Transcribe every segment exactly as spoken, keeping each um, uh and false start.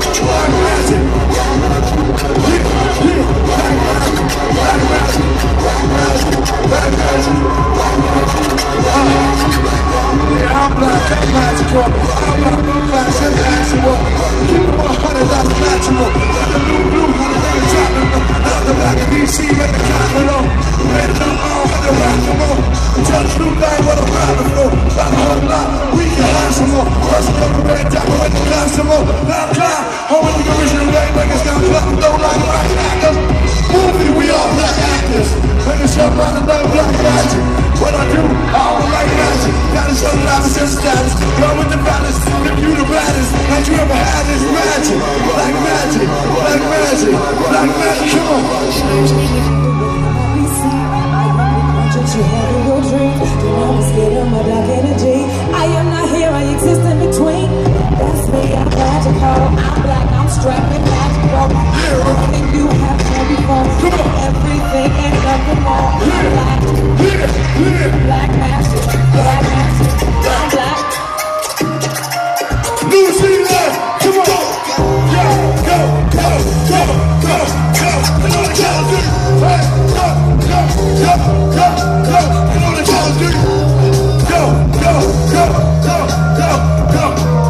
Black magic. Yeah, yeah. Black magic. Black magic. Black magic. Black magic. Black magic. Yeah, I'm black. I'm magical. I'm black. I'm flash and actual. Keep it one hundred, that's natural. The blue, blue, who the nigga dropping them. Not the black of D C, make the capital. Made it up all with the rational. Tell the new thing what I'm rapping for. Not a whole lot, we can have some more. First of all, the red dapper with the constable. Now climb, home with the original way, niggas down clap, don't like black actors. Movie, we all black actors. Make a show around the night, black magic. What I do, I don't like magic. Gotta show the opposite status. Go with the balance, if you the baddest. Like you ever had this magic. Black magic, black magic, black magic, come on. You have in your dream. Do not be scared of my black energy. I am not here, I exist in between. That's me, I'm magical. I'm black, I'm strapped and magical. Everything you have done before. Everything and nothing more. I'm black. Black magic. Black magic. I'm black. New Zealand, come on. Go, go, go, go, go, go. I know the challenge. Hey, go, go, go, go, go. I know the challenge. Go, go, go, go, go, go.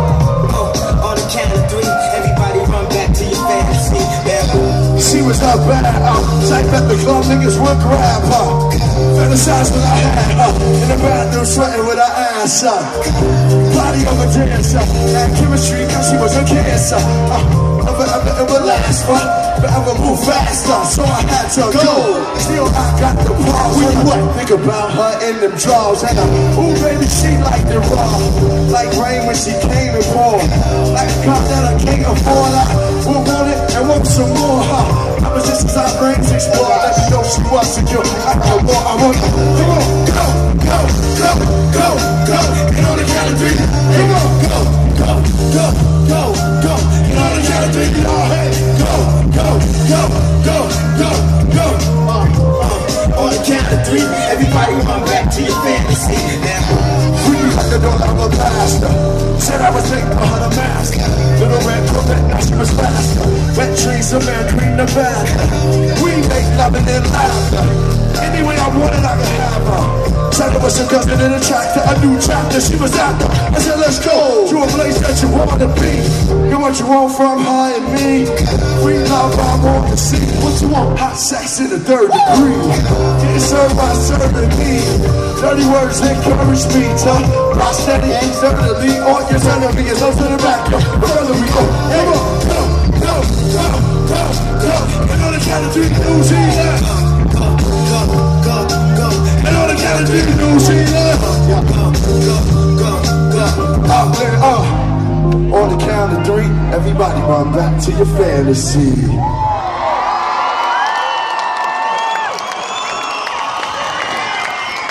Oh, on the count of three, everybody run back to your fantasy. Yeah. She was not bad, uh, type at the club, niggas would grab her. Fantasize what I had, uh, in the bathroom sweating with her ass, uh. Body of a dancer, and chemistry, cause she was a cancer, uh. Never ever it would last, but forever move faster, so I had to go. Still I got the balls. When what? Think about her in them drawers, and uh, ooh baby, she liked it raw, like rain when she came and poured, like a cup that I can't afford. I will want it and want some more. Huh? I was just as I brains explore. Let me know she was secure. I got more. I want. Come on, go, go, go, go, go. And on the count of three, come on, go, go, go, go, go. And on the count of three, get all head. Go, go, go, go, go, go. Uh, uh, on the count of three, everybody run back to your fantasy. Now. Free like the door, I'm a master. Said I was taking her the mask. Little red carpet, now she was faster. Wet trees, a man, green the bad. We make love and then laughter. Any way I wanted, I could have her. Said it was a cousin in a tractor, a new chapter, she was after. I said, let's go to a place that you want to be. Get what you want from her and me. Free love, I want to see. What you want? Hot sex in the third degree. Getting served by serving me. Dirty words encourage me to rock steady, certainly. All your enemy is up to the back. Further we go. Come on, go, go, go, go, go. And on the count of three, New Zealand. Go, go, go, go. And on the count of three, New Zealand. Go, go, go, go. Out there, uh. On the count of three, everybody run back to your fantasy.